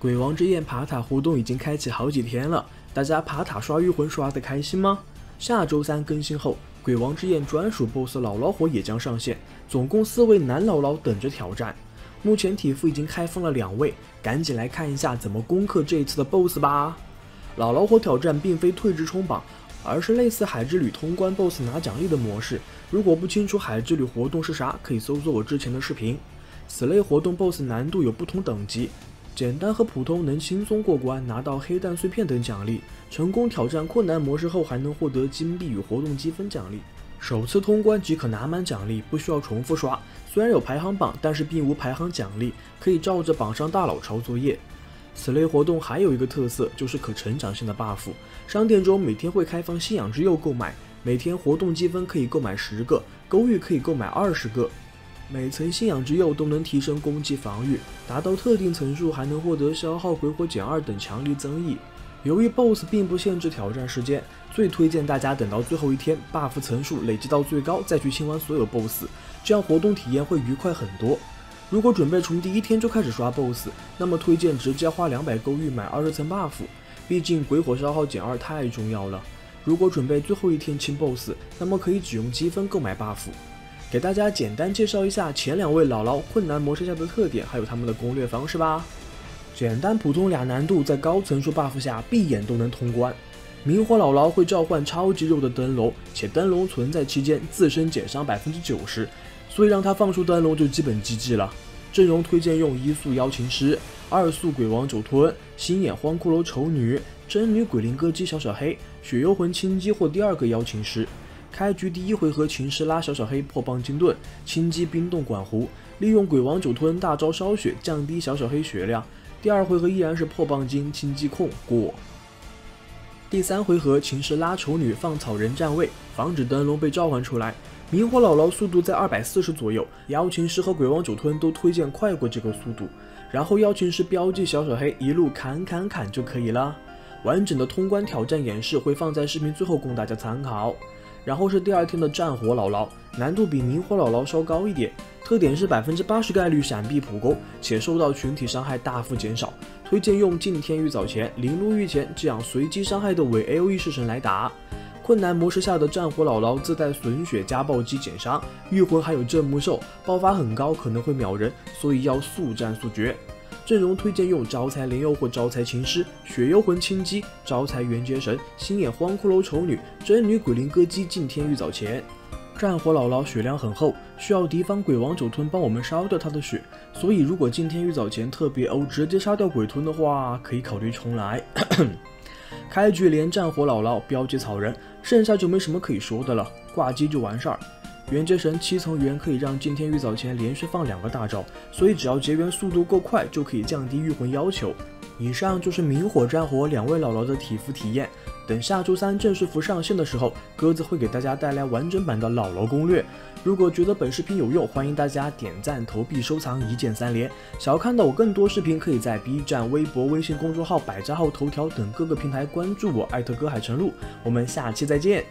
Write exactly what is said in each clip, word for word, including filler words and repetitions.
鬼王之焰爬塔活动已经开启好几天了，大家爬塔刷御魂刷得开心吗？下周三更新后，鬼王之焰专属 BOSS 老老火也将上线，总共四位男姥姥等着挑战。目前体服已经开放了两位，赶紧来看一下怎么攻克这一次的 BOSS 吧。老老火挑战并非退职冲榜，而是类似海之旅通关 BOSS 拿奖励的模式。如果不清楚海之旅活动是啥，可以搜索我之前的视频。此类活动 BOSS 难度有不同等级，简单和普通能轻松过关，拿到黑蛋碎片等奖励。成功挑战困难模式后，还能获得金币与活动积分奖励。首次通关即可拿满奖励，不需要重复刷。虽然有排行榜，但是并无排行奖励，可以照着榜上大佬抄作业。此类活动还有一个特色，就是可成长性的 buff。商店中每天会开放信仰之佑购买，每天活动积分可以购买十个，勾玉可以购买二十个。每层信仰之佑都能提升攻击防御，达到特定层数还能获得消耗鬼火减二等强力增益。由于 BOSS 并不限制挑战时间，最推荐大家等到最后一天 buff 层数累积到最高再去清完所有 BOSS， 这样活动体验会愉快很多。如果准备从第一天就开始刷 BOSS， 那么推荐直接花两百勾玉买二十层 buff， 毕竟鬼火消耗减二太重要了。如果准备最后一天清 BOSS， 那么可以只用积分购买 buff。给大家简单介绍一下前两位姥姥困难模式下的特点，还有他们的攻略方式吧。简单普通俩难度在高层数 buff 下闭眼都能通关。明火姥姥会召唤超级肉的灯笼，且灯笼存在期间自身减伤 百分之九十， 所以让他放出灯笼就基本 G G 了。阵容推荐用一速妖琴师、二速鬼王酒吞、星眼荒骷髅丑女、真女鬼灵歌姬小小黑、血幽魂青姬或第二个妖琴师。开局第一回合琴师拉小小黑破棒金盾，青姬冰冻管壶，利用鬼王酒吞大招烧血降低小小黑血量。第二回合依然是破棒金青姬控过。第三回合琴师拉丑女放草人站位，防止灯笼被召唤出来。明火姥姥速度在二百四十左右，妖琴师和鬼王酒吞都推荐快过这个速度。然后妖琴师标记小小黑一路砍砍砍就可以了。完整的通关挑战演示会放在视频最后供大家参考。然后是第二天的战火姥姥，难度比明火姥姥稍高一点，特点是 百分之八十 概率闪避普攻，且受到群体伤害大幅减少。推荐用敬天玉藻前、零路御前这样随机伤害的伪 A O E 式神来打。困难模式下的战火姥姥自带损血加暴击减伤，御魂还有镇墓兽，爆发很高，可能会秒人，所以要速战速决。阵容推荐用招财莲佑或招财琴师、血幽魂青姬、招财元阶神、星眼荒骷髅丑女、真女鬼灵歌姬敬天玉藻前。战火姥姥血量很厚，需要敌方鬼王酒吞帮我们烧掉她的血，所以如果敬天玉藻前特别欧直接杀掉鬼吞的话，可以考虑重来。开局连战火姥姥标记草人，剩下就没什么可以说的了，挂机就完事儿。元阶神七层元可以让敬天玉藻前连续放两个大招，所以只要结缘速度够快，就可以降低御魂要求。以上就是明火战火两位姥姥的体服体验。等下周三正式服上线的时候，鸽子会给大家带来完整版的姥姥攻略。如果觉得本视频有用，欢迎大家点赞、投币、收藏，一键三连。想要看到我更多视频，可以在 B 站、微博、微信公众号、百家号、头条等各个平台关注我，艾特歌海晨露。我们下期再见。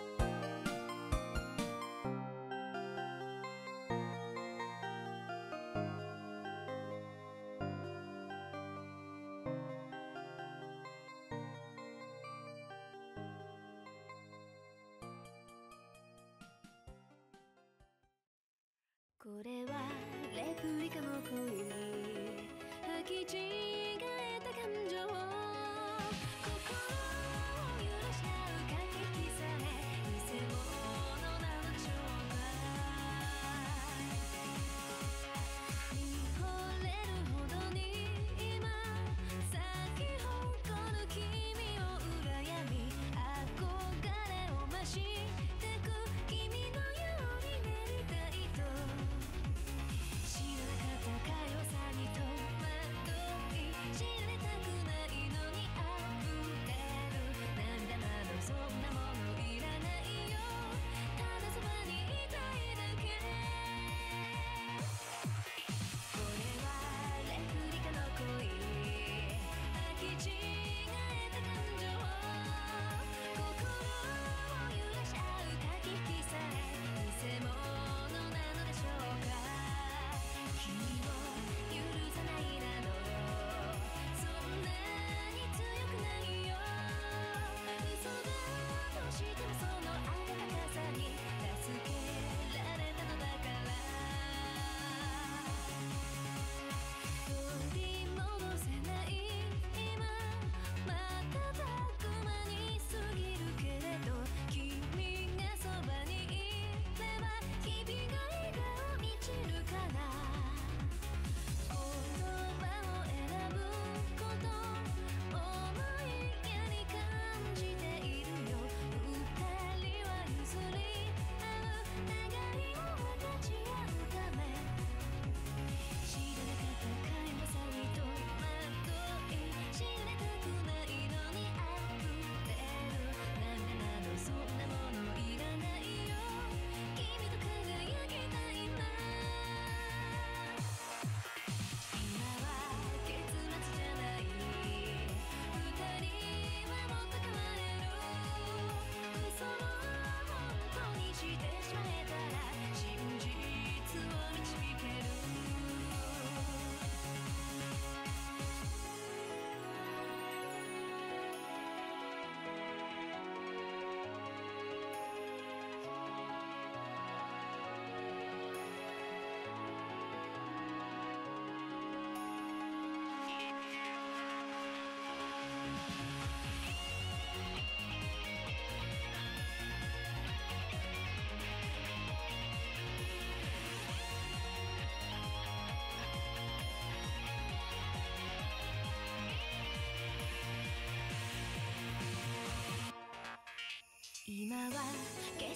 これはレプリカの恋履き違えた感情心を許し合う駆け引きさえ偽物なのでしょうか見惚れるほどに今咲き誇る君を羨み憧れを増してく君のようになりたいと知らなかったかよさに戸惑い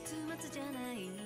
月末じゃない